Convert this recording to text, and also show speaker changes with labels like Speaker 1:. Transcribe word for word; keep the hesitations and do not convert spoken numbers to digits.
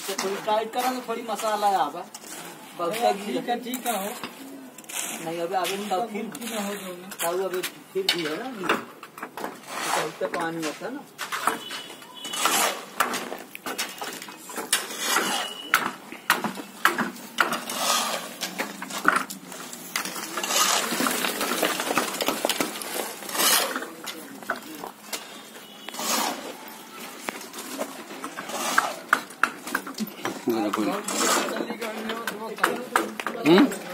Speaker 1: थोड़ी टाइट करा तो थोड़ी मसाला आवा बलता
Speaker 2: ठीक है ठीक है हो
Speaker 1: नहीं अभी आगे तब फिर
Speaker 2: हो जो ना
Speaker 1: तब अभी फिर भी है ना तो उससे पानी होता है ना
Speaker 3: हम्म